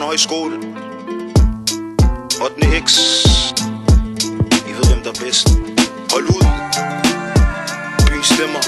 højskole. 8. X. I ved hvem der er bedst. Hold ud. Byen stemmer.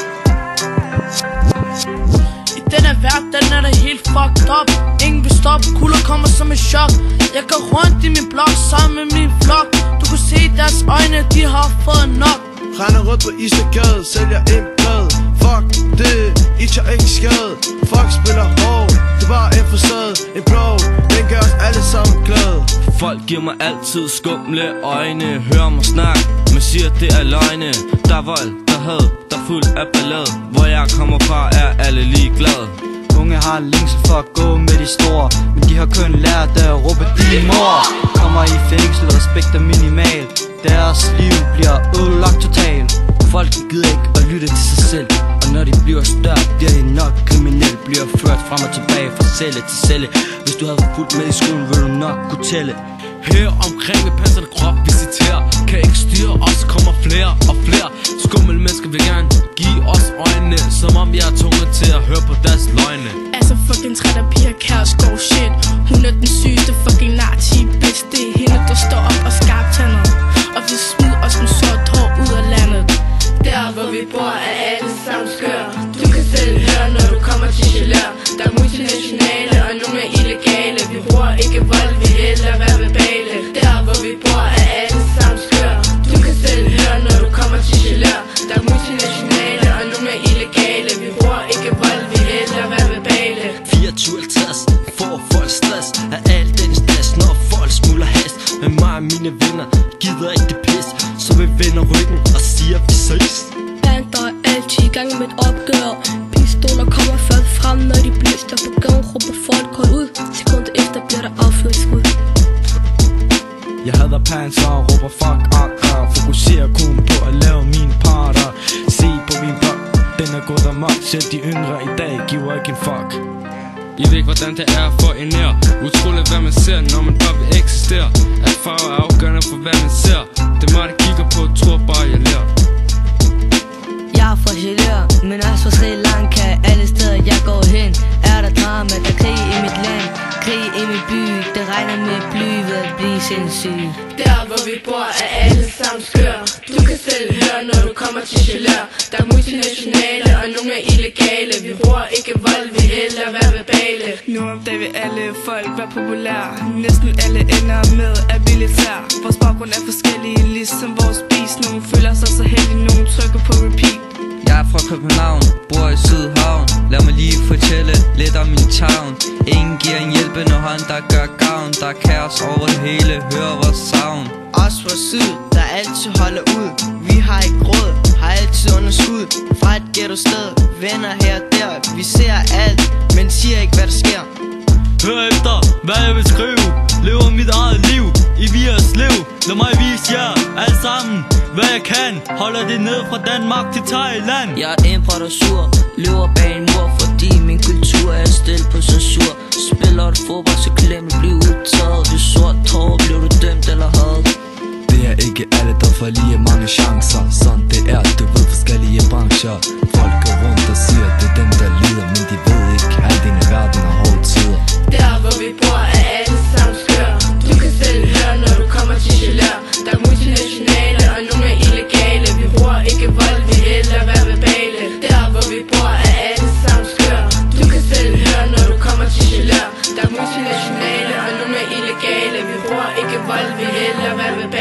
I denne verden er det helt fucked up. Ingen vil stoppe, kulder kommer som et chok. Jeg går rundt i min blok sammen med min flok. Du kan se deres øjne, de har fået nok. Render rundt på Istegade, sælger en plade. Fuck det, I tager ikke skade. Fuck spiller hård, det er bare en facade. En blå, den gør os alle sammen glade. Folk giver mig altid skumle øjne. Hører mig snakke, men siger det er løgne. Der er vold, der er had, der er fuld af ballade. Hvor jeg kommer fra er alle ligeglade. Unge har en længsel for at gå med de store, men de har kun lært at råbe din mor. Kommer i fængsel, respekt er minimal. Deres liv bliver ødelagt totalt. Folk gider ikke at lytte til sig selv, og når de bliver større, bliver de nok kriminelle. Bliver ført frem og tilbage fra celle til celle. Hvis du havde fulgt med i skolen, ville du nok kunne tælle. Her omkring vil passe den krop visitere. Kan ikke styre os, kommer flere og flere. Skummel mennesker vil gerne give os øjnene, som om jeg er tvunget til at høre på deres løgne. Altså fucking træt af Pia Kjærsgaard shit. Hun er den sygeste fucking nazi bitch. Det er hende der står op og skarptænder og vil smide os med sort hår ud af landet. Der hvor vi bor er alle sammen skør. Du kan selv høre når du kommer til Gelør. Der er multinationale og nogle er illegale. Vi bruger ikke vold, vi hellere være verbale. Der hvor vi bor er alle sammen skør. Du kan selv høre når du kommer til Gelør. Der er multinationale og nogle er illegale. Vi bruger ikke vold, vi hellere være verbale. 24-50 får folk stress af al den stress, når folk smuldrer hast. Men mig og mine venner gider ikke det pis, så vi vender ryggen og siger vi ses. Bander er altid i gang med et opgør. Pistoler kommer først frem, når de blister på gaden, råber folk hold ud. Sekunder efter bliver der affyret skud. Jeg hader panser og råber fuck akker. Fokuserer kun på at lave mine parter. Se på min blog, den er gået amok. Selv de yngre i dag giver ikke en fuck. I ved ikke hvordan det er for en nær. Utroligt hvad man ser, når man bare vil eksistere. At farve er afgørende for hvad man ser. Det er mig der kigger på, tror bare jeg lærer. Jeg er fra Gelør, men også fra Sri Lanka. Alle steder jeg går hen, er der drama. Der er krig i mit land, krig i min by. Det regner med bly ved at blive sindssyg. Der hvor vi bor er alle sammen skør. Du kan selv høre når du kommer til Gelør. Der er multinationale og nogle er illegale. Vi bruger ikke vold, vi hellere være verbale. Nu om dagen vil alle folk være populære. Næsten alle ender med at militær. Vores baggrund er forskellige, ligesom vores spis. Nogle føler sig så heldige, nogle trykker på repeat. Jeg er fra København, bor i Sydhavn. Lad mig lige fortælle lidt om min town. Ingen giver en hjælpende hånd, der gør gavn. Der er kaos over det hele, hør vores savn. Os fra syd, der altid holder ud. Vi har ikke råd, har altid underskud. Fra et ghetto-sted, venner her og der. Vi ser alt, men siger ikke hvad der sker. Hør efter, hvad jeg vil skrive. Lever mit eget liv i Vias liv. Lad mig vise jer alle sammen hvad jeg kan. Holder det ned fra Danmark til Thailand. Jeg er indbræt og sur, lever bag en mur. Fordi min kultur er stillet på censur. Spiller et fodbold, så glemmer blive udtaget. Hvis sort tår, bliver du dømt eller hadet. Det er ikke alle, der får lige mange chancer. Sådan det er, du ved forskellige brancher. Folk går rundt og siger, det er dem der lider. Men de ved ikke, at din verden har hårde tider. Der hvor vi bor er alle sammen skør. Du kan selv høre når du kommer til Gelør. Der er multinationale og nogle er illegale. Vi bruger ikke vold, vi hellere være verbale. Der hvor vi bor er alle sammen skør. Du kan selv høre når du kommer til Gelør. Der er multinationale og nogle er illegale. Vi bruger ikke vold, vi hellere være verbale.